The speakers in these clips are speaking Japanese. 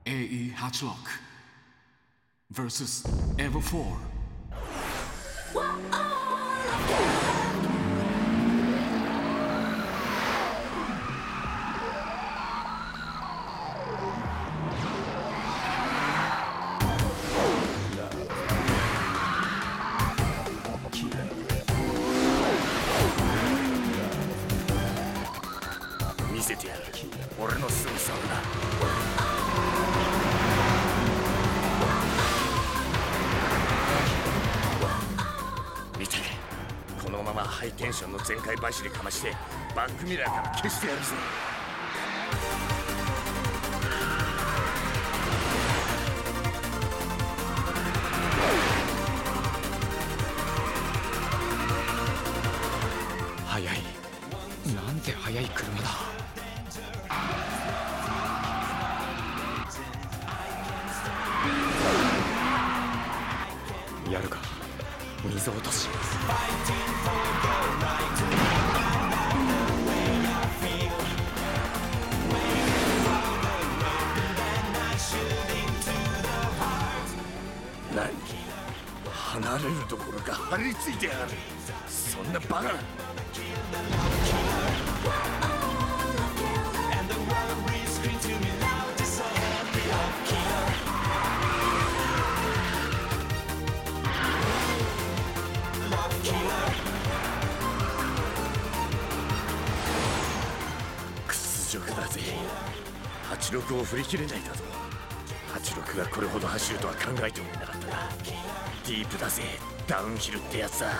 AE Hatchlock vs Evo 4. 見せてやる俺のすごさをな。見て、このままハイテンションの全開走りかましてバックミラーから消してやるぜ。 速い、なんて速い車だ。やるか、溝落とし。 何、離れるどころか張り付いてやがる。そんなバカな。屈辱だぜ。86を振り切れないだと。86がこれほど走るとは考えてもいなかったな。ディープだぜ、ダウンヒルってやつだ。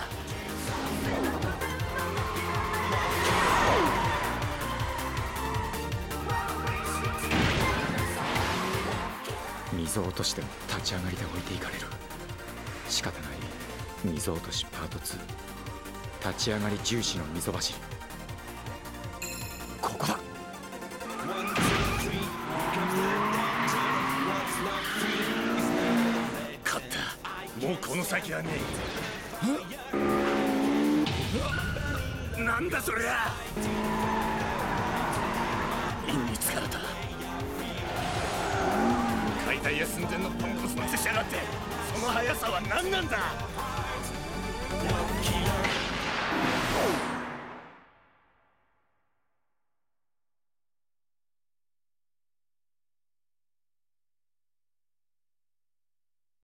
溝落としても立ち上がりで置いていかれる。仕方ない。溝落としパート2、立ち上がり重視の溝走り。ここだ。 勝った。もうこの先はねえ。なんだそりゃ。陰に疲れた。解体や寸前のポンコツ乗せしやがって。その速さは何なんだ。